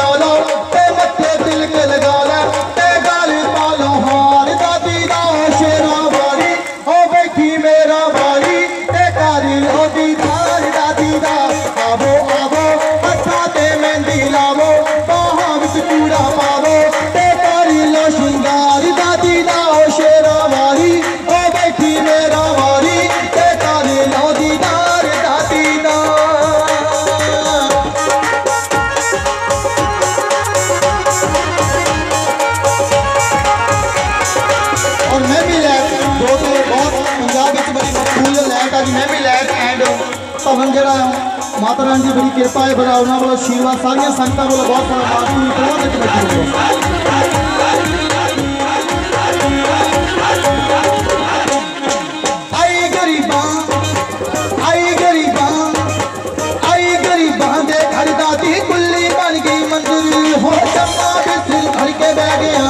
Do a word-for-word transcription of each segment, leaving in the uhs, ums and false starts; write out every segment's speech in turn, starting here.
बजा लो ते मत्थे तिलक लगा लो ते गल पा लो हार दादी दा शेरा वाली ओ बैठी मेरा वाली ते कर लो दीदार दादी दा आवो आवो हथा ते मेहंदी लावो बाहां विच चूड़ा पावो ते कर लो श्रृंगार दादी दा शेरा वाली ओ बैठी मेरा वाली ते कर लो दीदार दादी दा। और मैं भी लैक दो तो बहुत पंजाब में बड़ी मकबूल लैक आज मैं भी लैक एंड भवन जरा माता रानी की बड़ी कृपा है बड़ा उन्होंने वालों आशीर्वाद सारिया संगतां वालों बहुत बड़ा माफी आई गरीबा आई गरीबा आई गरीबा दे घर दादी कुल्ली बन गई मंदिर हो चन्ना भी सिर धर के बह गया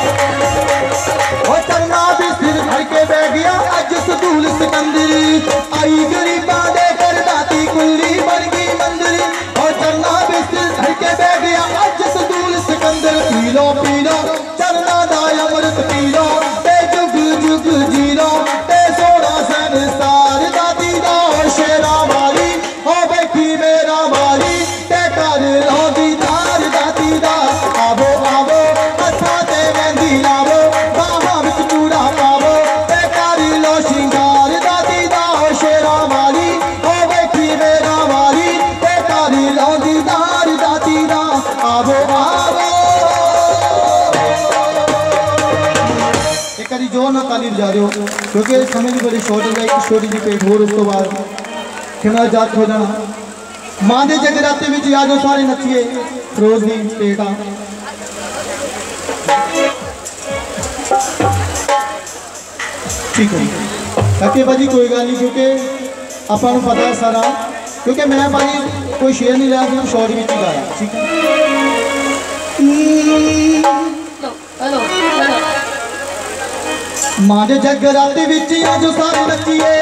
चन्ना भी सिर धर के बह गया अज सदूल सिकंदर आई गरीबा दे कर दाती कुल्ली बन गई मंदिर और चन्ना भी सिर धर के बह गया अज सदूल सिकंदर पी लो पी लो चन्ना दा अमृत पी लो ते जुग जुग जी लो ते सोना सन सार दादी दा शेरा वाली हो बैठी मेरा वाली ते कर लो दीदार दादी दा आवो आवो हथा ते मेहंदी लावो बाहां विच चूड़ा पावो ते कर लो श्रृंगार दादी दा शेरा वाली हो बैठी मेरा वाली ते कर लो दीदार दादी दा आवो आवो। एक बारी जोर ना ताली बजा रहे हो क्योंकि समय की बड़ी शॉर्टेज है। एक स्टोरी जी पेट होर उस तो बाद खिमला जात हो जाना मां दे जगराते विच आ जाओ सारे नचिए फिरोज दी पेट आ ठीक है ताकि भाजी कोई गल नहीं क्योंकि अपन पता है सारा क्योंकि मैं भाजी कोई शेयर नहीं लिया सिर्फ शॉर्ट में ही गाया ठीक है। मां दे जगराते विच आ जाओ सारे नचिए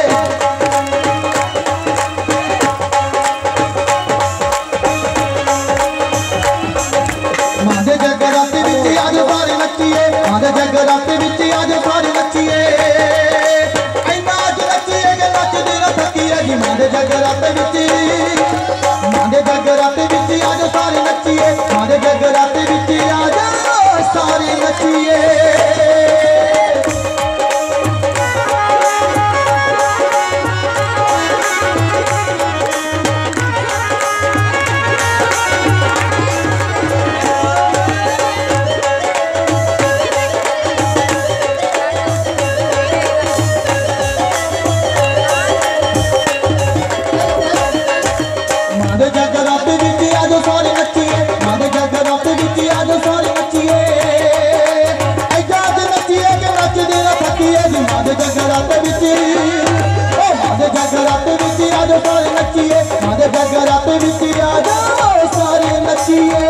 मां दे जगराते विच आ जाओ सारे नचिए मां दे जगराते विच आ जाओ सारे नचिए ऐना अज नचिए कि नचदे ना थकीए जी मां दे जगराते विच मां दे जगराते विच आ जाओ सारे नचिए मां दे जगराते विच आ जाओ सारे नचिए। जगराते विच आ जाओ सारे नचिए मां दे जगराते विच आ जाओ सारे नचिए।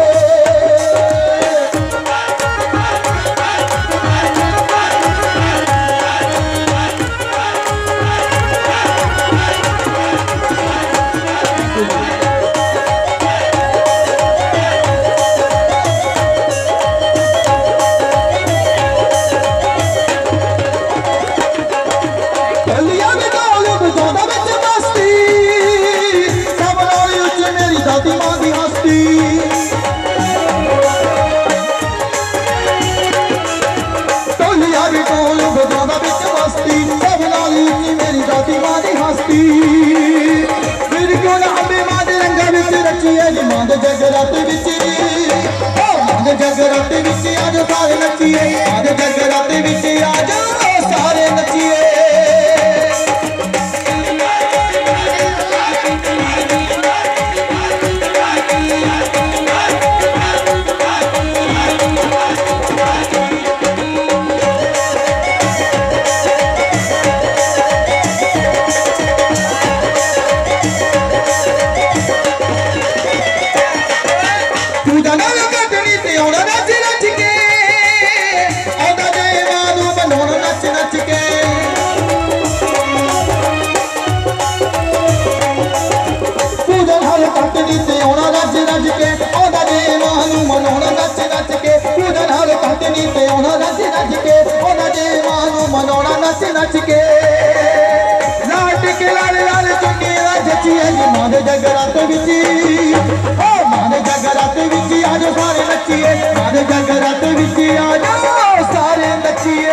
मां दे जगराते विच मां दे जगराते विच आ जाओ सारे नचिए मां दे जगराते विच आ जाओ सारे नचिए। नच नच के लाट के लाल लाल चुन्नी दा जचिए जी मां दे जगराते विच ओ मां दे जगराते विच आजो सारे नचिए मां दे जगराते विच आजो सारे नचिए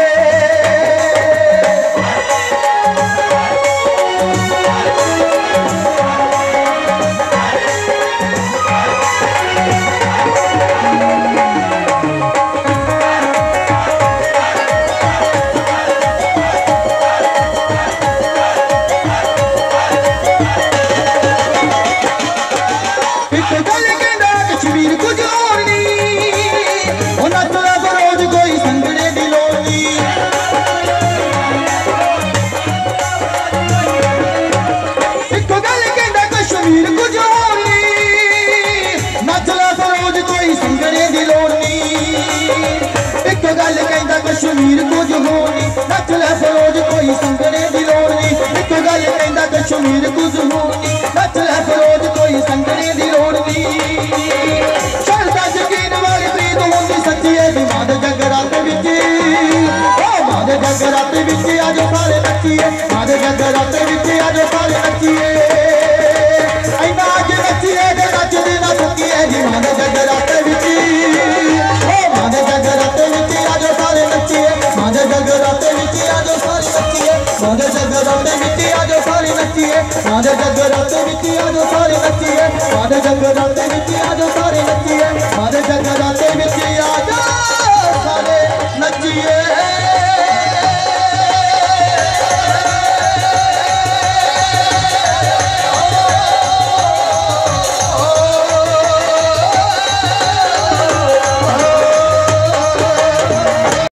कश्मीर कुछ होनी नच लै फरोज कोई संगने दी लोड़ नहीं एक गल कहंदा कश्मीर कुछ होनी नच लै फरोज कोई संगने दी लोड़ नहीं शरदा यकीन वाली प्रीत होंदी सच्ची है दी मां दे जगराते विच ओ मां दे जगराते विच आजो सारे नचिए मां दे जगराते विच आजो सारे नचिए ऐना अज नचिए ते नचदी ना थकीए जी मां दे जगराते विच ओ मां दे जगराते विच आजो सारे नचिए मां दे जगराते विच आजो सारे नचिए मां दे जगराते विच आजो सारे नचिए मां दे जगराते विच आजो सारे नचिए मां दे जगराते विच आजो सारे नचिए मां दे जगराते विच